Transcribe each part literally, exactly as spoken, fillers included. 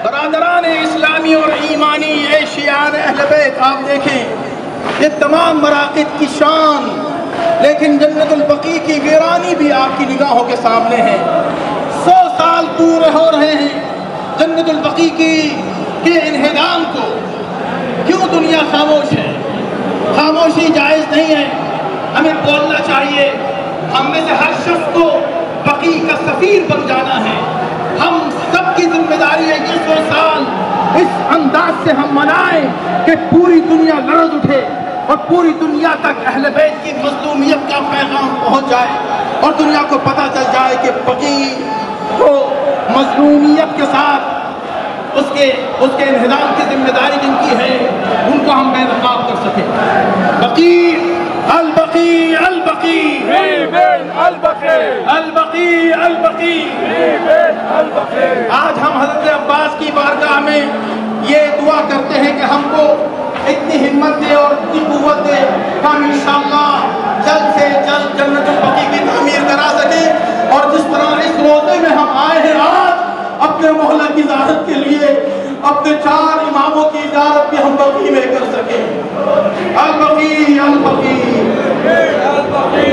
बरादरान इस्लामी और ईमानी एशियान अहले बैत, आप देखें ये तमाम मराक़िद की शान, लेकिन जन्नतुल बक़ी की वीरानी भी आपकी निगाहों के सामने है। सौ साल पूरे हो रहे हैं जन्नतुल बक़ी की के इन्हिदाम को। क्यों दुनिया खामोश है? खामोशी जायज़ नहीं है, हमें बोलना चाहिए। हम में से हर शख्स को बक़ी का सफ़ीर बन जाना है। हम सबकी जिम्मेदारी है कि सौ साल इस अंदाज से हम मनाएं कि पूरी दुनिया लरज़ उठे और पूरी दुनिया तक अहले बैत की मज़लूमियत का पैगाम पहुंच जाए और दुनिया को पता चल जाए कि बक़ी को मज़लूमियत के साथ उसके उसके इन्हिदाम की जिम्मेदारी जिनकी है उनको हम बेनकाब कर सकें। बक़ी अल बक़ी अल बक़ी अल बक़ी अल बक़ी अल बक़ी अल बक़ी। आज हम हज़रत अब्बास की बारगाह में ये दुआ करते हैं कि हमको इतनी हिम्मत दे और इतनी क़ुव्वत दे कि हम इंशाअल्लाह जल्द से जल्द जन्नतुल बक़ी की तामीर करा सकें। और जिस तरह इस रोज़े में हम आए हैं आज अपने मोहल्ला की ज़ियारत के लिए, अपने चार इमामों की ज़ियारत भी हम बक़ी में कर सकें। अल बक़ी अल बक़ी अल बक़ी।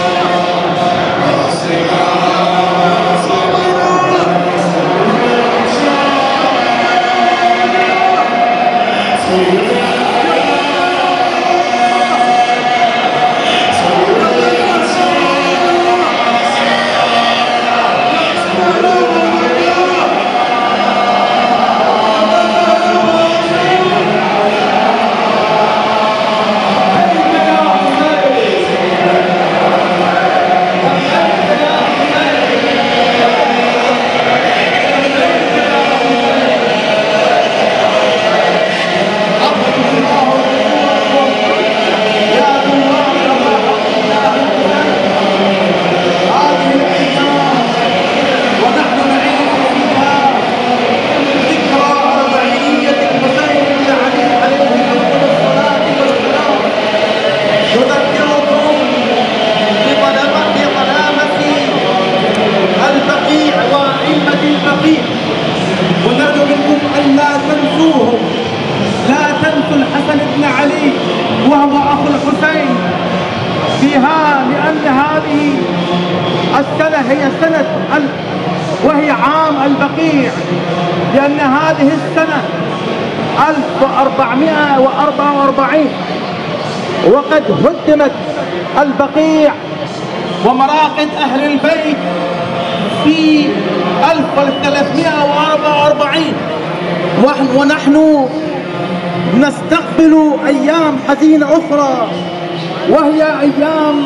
السنة هي سنة وهي عام البقيع، لأن هذه السنة ألف وأربعمائة وأربعة وأربعين وقد هدمت البقيع ومراقد أهل البيت في ألف وثلاثمائة وأربعة وأربعين، ونحن نستقبل أيام حزينة أخرى وهي أيام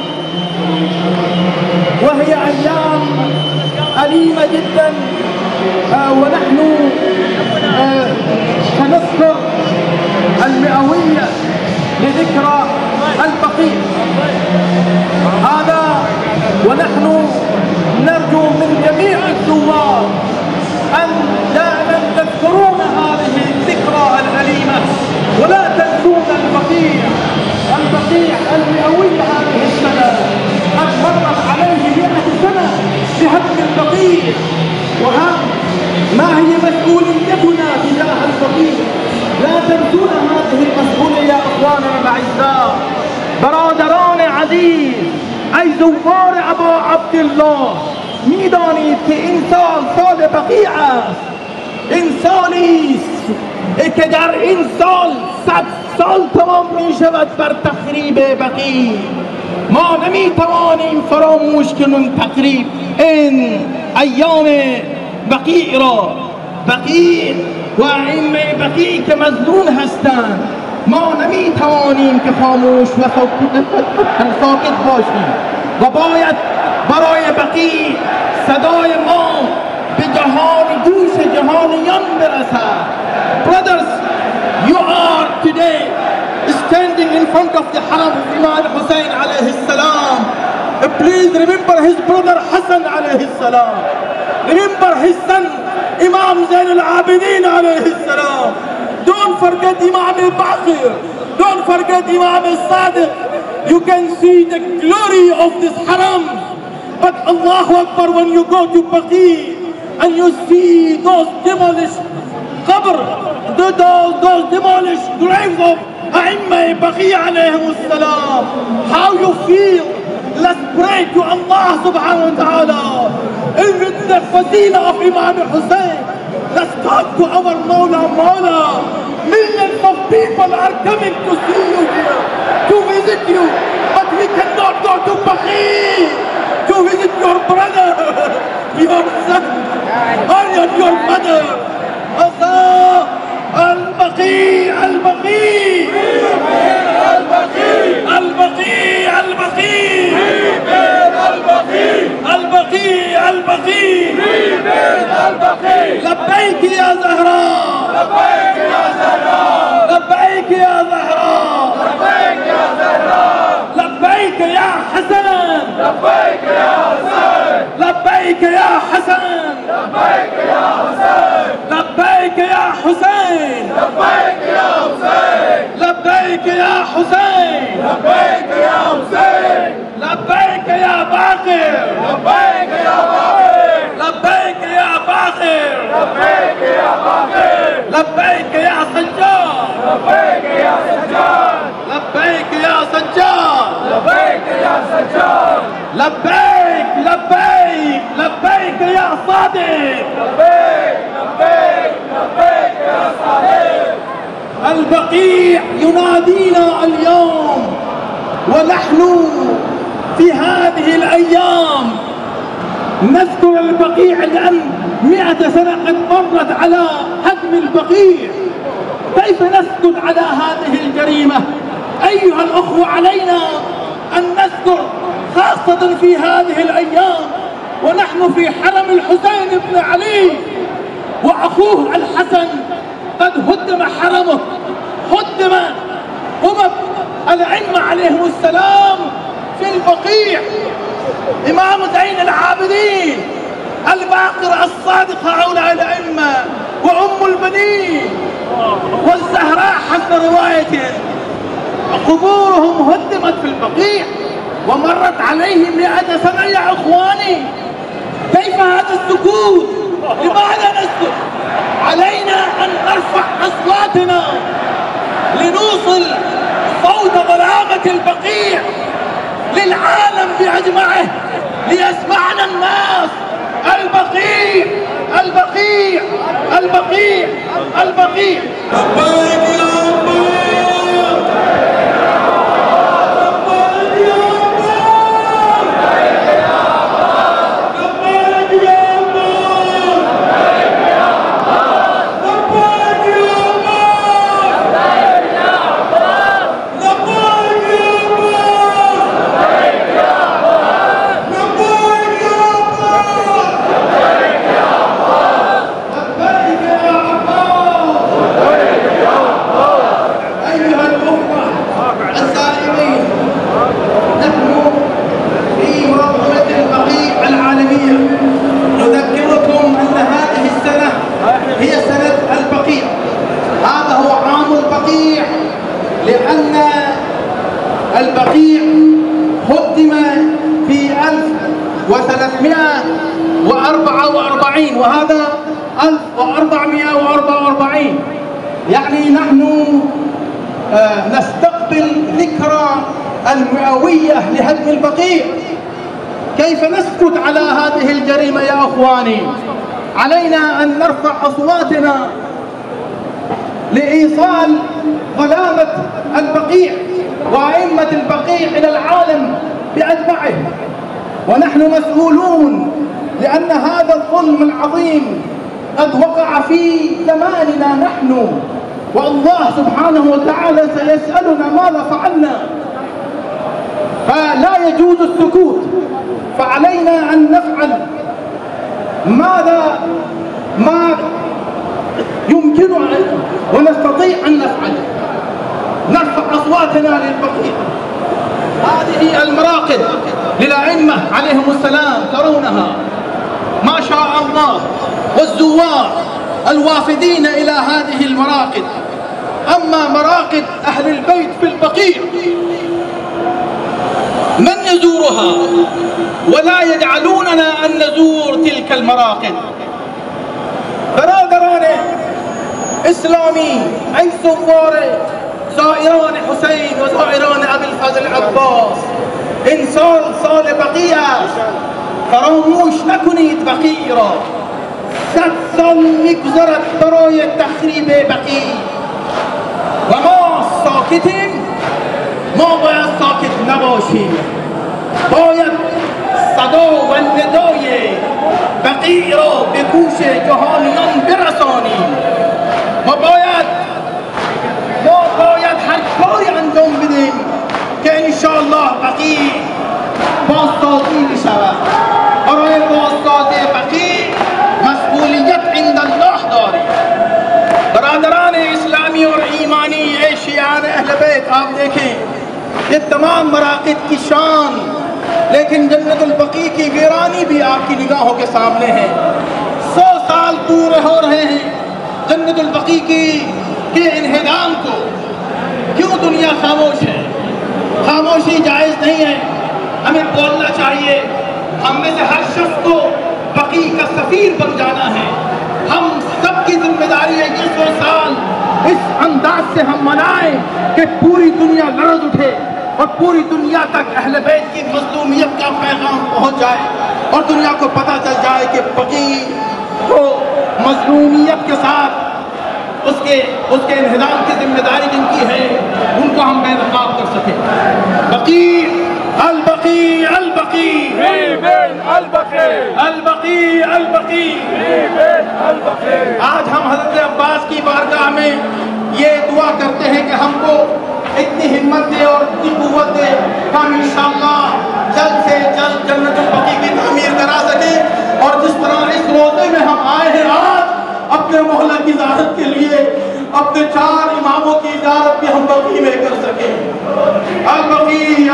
وهي أيام أليمة جدا. آه ونحن آه سنذكر المئوية لذكرى البقيع هذا، ونحن نرجو من جميع الزوار أن دائما تذكرون هذه الذكرى الأليمة ولا تنسون البقيع. البقيع المئوية هذه السنة قد مرت عليه مئة سنة بهدم البقيع، وهم ما هي مسؤوليتنا تجاه البقيع؟ لا تنسون هذه المسؤولية يا اخواننا الاعزاء. برادران عزیز، ای زوار ابا عبدالله، میدانید که این سال سال بقیع است. این سالی است که در این سال صد سال تمام می شود بر تخریب بقیع. ما نمی توانیم فراموش کنیم تقریب این ایام بقیع را. بقیع و ائمه بقیع که مظلوم هستند، ما نمی توانیم که خاموش و ساکت باشیم و باید برای بقیع صدای ما به جهان گوش جهانیان برسد. Brothers, you are today standing in front of the haram of Imam Hussein alayhi salam. Please remember his brother Hassan alayhi salam. Remember his son Imam Zain al-Abidin alayhi salam. Don't forget Imam al-Baqir. Don't forget Imam al-Sadiq. You can see the glory of this haram. But Allahu Akbar, when you go to Baqi, and you see those demolished qabr, those, those demolished graves of A'imma Baqi' alayhim as-salam, how you feel? Let's pray to Allah subhanahu wa ta'ala. Even the fazila of Imam Hussein, let's talk to our Mawla Mawla. Millions of people are coming to see you here, to visit you, but we cannot go to Baqi' to visit your brother, your son, or your mother. Allah, Al-Baqi', Al-Baqi', Al-Baqi', Al-Baqi', Al-Baqi', Al-Baqi', Al-Baqi', Al-Baqi'. لبيك يا زهراء، لبيك يا زهراء، لبيك يا زهراء، لبيك يا زهراء، لبيك يا حسن، لبيك يا حسين، لبيك يا حسن، لبيك يا حسين، لبيك يا حسين، لبيك يا حسين، لبيك يا حسين، لبيك يا حسين، لبيك يا باقر، لبيك يا باقر، لبيك يا باقر، لبيك يا باقر، لبيك يا سجاد، لبيك يا سجاد، لبيك يا سجاد، لبيك يا سجاد، لبيك لبيك لبيك يا صادق، لبيك لبيك لبيك يا صادق. البقيع ينادينا اليوم، ونحن في هذه الأيام نذكر البقيع لأن مئة سنة قد مرت على هدم البقيع. كيف نسكت على هذه الجريمة؟ أيها الأخوة، علينا أن نذكر خاصة في هذه الأيام ونحن في حرم الحسين بن علي وأخوه الحسن قد هدم حرمه، هدم قبب الأئمة عليهم السلام في البقيع. إمام زين العابدين، الباقر الصادق، هؤلاء الأئمة وأم البنين والزهراء حسب رواية، قبورهم هدمت في البقيع ومرت عليهم مئة سنة. يا إخواني، كيف هذا السكوت؟ لماذا نسكت؟ علينا أن نرفع أصواتنا لنوصل صوت بلاغة البقيع للعالم بأجمعه ليسمعنا الناس. البقيع، البقيع، البقيع، البقيع. لبيك يا البقيع هدم في ألف وثلاثمئة وأربعة وأربعين وهذا ألف وأربعمئة وأربعة وأربعين. يعني نحن آه نستقبل ذكرى المئوية لهدم البقيع. كيف نسكت على هذه الجريمة يا أخواني؟ علينا أن نرفع أصواتنا لإيصال ظلامة البقيع وأئمة البقيع إلى العالم بأجمعه، ونحن مسؤولون لأن هذا الظلم العظيم قد وقع في زماننا نحن، والله سبحانه وتعالى سيسألنا ماذا فعلنا، فلا يجوز السكوت. فعلينا أن نفعل ماذا ما يمكن ونستطيع أن نفعل، نرفع أصواتنا للبقيع. هذه المراقد للأئمة عليهم السلام ترونها ما شاء الله، والزوار الوافدين إلى هذه المراقد. أما مراقد أهل البيت في البقيع من يزورها ولا يجعلوننا أن نزور تلك المراقد؟ برادران اسلامی، ای زوار زائران حسین و زائران ابوالفضل عباس، این سال سال بقیع است، فراموش نکنید بقیع را. صد سال میگذرد برای تخریب بقیع و ما ساکتیم. ما باید ساکت نباشیم، باید صدا و ندای بقیع را به گوش جهانیان برسانیم. ما باید ما باید هر کاری انجام بدیم که انشاءالله بقیع بازسازی می شود. برای بازسازی بقیع مسئولیت عند الله داریم. برادران اسلامی اور ایمانی، اے شیعان اہل بیت، آپ دیکھیں یہ تمام مراقد کی شان، لیکن جنت البقیع کی ویرانی بھی آپ کی نگاہوں کے سامنے ہے. سو سال پورے ہو رہے ہیں جنت البقیع کی کے انہدام کو. کیوں دنیا خاموش ہے؟ خاموشی جائز نہیں ہے، ہمیں بولنا چاہیے. ہم میں سے ہر شخص کو بقیع کا سفیر بن جانا ہے. ہم سب کی ذمہ داری ہے کہ سو سال اس انداز سے ہم منائیں کہ پوری دنیا لرز اٹھے اور پوری دنیا تک اہل بیت کی مظلومیت کا پیغام پہنچ جائے اور دنیا کو پتہ چل جائے کہ بقیع کو مظلومیت کے ساتھ اس کے اس کے انہدام کی ذمہ داری جن کی ہے ان کو ہم بے نقاب کر سکیں. بقیع البقیع البقیع البقیع البقیع البقیع. البقیع. آج ہم حضرت عباس کی بارگاہ میں یہ دعا کرتے ہیں کہ ہم کو اتنی ہمت دے اور اتنی قوت دے کہ ہم انشاءاللہ جلد سے جلد جنت البقیع کی تعمیر کرا سکیں. اور جس طرح اس روزے میں ہم آئے ہیں آج اپنے محلہ کی زیارت کے لیے، اپنے چار اماموں کی زیارت بھی ہم بقیع میں کر سکیں. البقیع